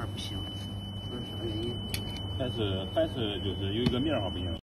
不行，这是啥原因？ 还是就是有一个面儿上不行。